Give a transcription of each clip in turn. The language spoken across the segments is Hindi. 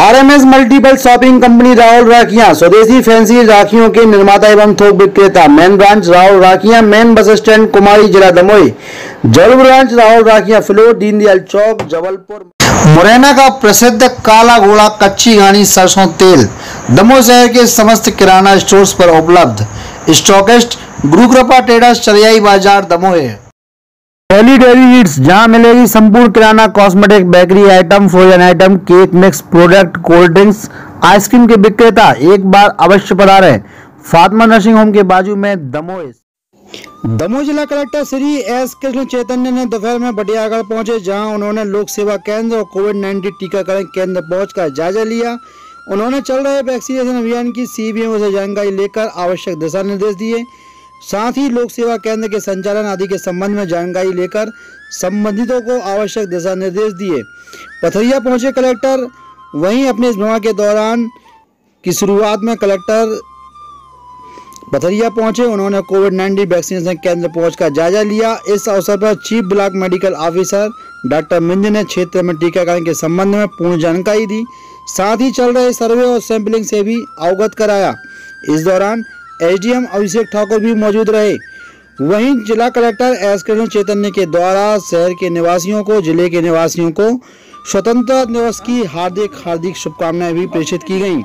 RMS multiple shopping company Rahul राखियां स्वदेशी फैंसी राखियों के निर्माता एवं थोक विक्रेता। मेन ब्रांच राहुल राखियां, मेन बस स्टैंड कुमारी, जिला दमोह। जल ब्रांच राहुल राखियां, फ्लोर दीनदयाल चौक, जबलपुर। मुरैना का प्रसिद्ध काला घोड़ा कच्ची घानी सरसों तेल दमोह शहर के समस्त किराना स्टोर्स पर उपलब्ध। स्टॉकिस्ट गुरु कृपा ट्रेडर्स, चरियाई बाजार, दमोह। डेली डेली नीड्स, जहां मिलेगी संपूर्ण किराना, cosmetic, bakery item, frozen item, cake mix product, cold drinks, ice cream के विक्रेता। एक बार अवश्य पधारें। फातिमा नर्सिंग होम के बाजू में, दमोह। दमोह जिला कलेक्टर श्री एस कृष्ण चैतन्य ने दोपहर में बटियागढ़ पहुंचे, जहां उन्होंने लोक सेवा केंद्र और कोविड-19 टीकाकरण केंद्र पहुंचकर जायजा लिया। उन्होंने चल रहे वैक्सीनेशन अभियान की सीबीएमओ से जानकारी लेकर आवश्यक दिशा निर्देश दिए। साथ ही लोक सेवा केंद्र के संचालन आदि के संबंध में जानकारी लेकर संबंधितों को आवश्यक दिशा निर्देश दिए। पथरिया पहुंचे कलेक्टर। वहीं अपने इस भ्रमण के दौरान की शुरुआत में कलेक्टर पथरिया पहुंचे, उन्होंने कोविड-19 वैक्सीनेशन केंद्र पहुंचकर जायजा लिया। इस अवसर पर chief block medical officer doctor Minj ने क्षेत्र में टीकाकरण के संबंध में पूर्ण जानकारी दी। साथ ही चल रहे सर्वे और सैंपलिंग से भी अवगत कराया। इस दौरान एसडीएम अभिषेक ठाकुर भी मौजूद रहे। वहीं जिला कलेक्टर एस कृष्ण चैतन्य के द्वारा शहर के निवासियों को, जिले के निवासियों को स्वतंत्रता दिवस की हार्दिक शुभकामनाएं भी प्रेषित की गईं।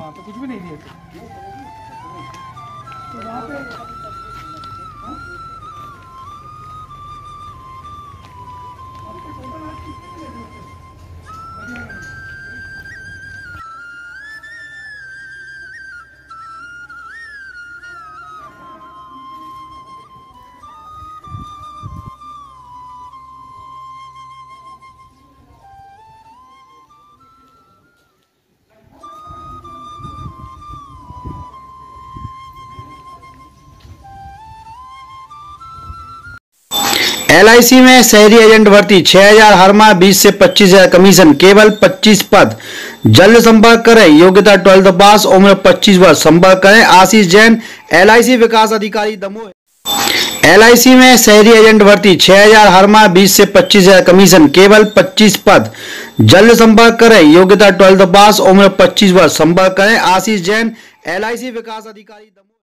एलआईसी में शहरी एजेंट भर्ती, 6000 हर माह, 20 से 25,000 कमीशन, केवल 25 पद। जल्द संपर्क करें। योग्यता 12th पास, उम्र 25 वर्ष। संपर्क करें आशीष जैन, एलआईसी विकास अधिकारी, दमोह। एलआईसी में शहरी एजेंट भर्ती, 6000 हर माह, 20 से 25,000 कमीशन, केवल 25 पद। जल्द संपर्क करें। योग्यता 12th पास, उम्र 25 वर्ष। संपर्क करें आशीष जैन, एलआईसी विकास अधिकारी, दमोह।